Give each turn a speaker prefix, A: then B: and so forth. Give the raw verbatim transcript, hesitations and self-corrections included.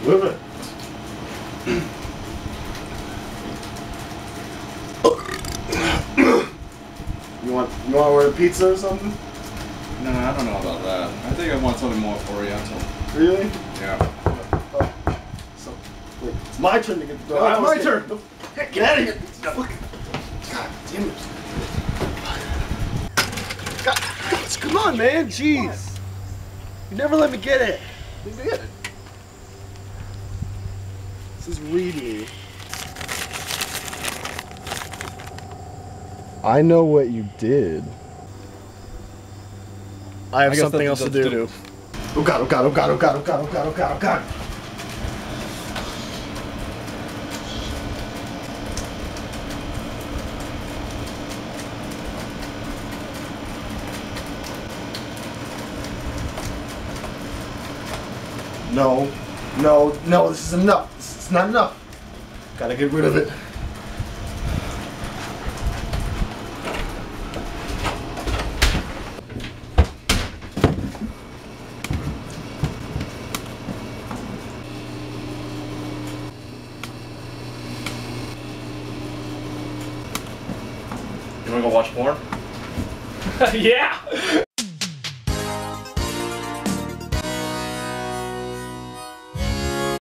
A: Whip it. You want you want to order pizza or something?
B: No, I don't know about that. I think I want something more oriental.
A: Really?
B: Yeah.
A: Oh. So, wait, it's my turn to get the door.
B: No, it's my turn.
A: Hey, get out of here. God damn it. God, come on, man. Jeez. You never let me get it. Let me get it. This is reading. I know what you did. I have
B: I guess
A: something
B: that's-
A: else to
B: that's
A: do.
B: do.
A: Oh god, oh god, oh god, oh god, oh god, oh god, oh god, oh god. No, no, no, this is enough. This is not enough. Gotta get rid of it.
B: You wanna go watch porn?
C: Yeah!